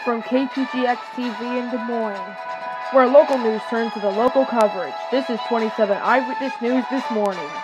from KPGX-TV in Des Moines, where local news turns to the local coverage. This is 27 Eyewitness News this morning.